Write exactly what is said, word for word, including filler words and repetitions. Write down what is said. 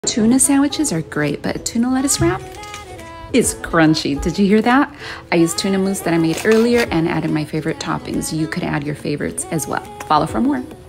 Tuna sandwiches are great, but a tuna lettuce wrap is crunchy. Did you hear that? I used tuna mousse that I made earlier and added my favorite toppings. You could add your favorites as well. Follow for more.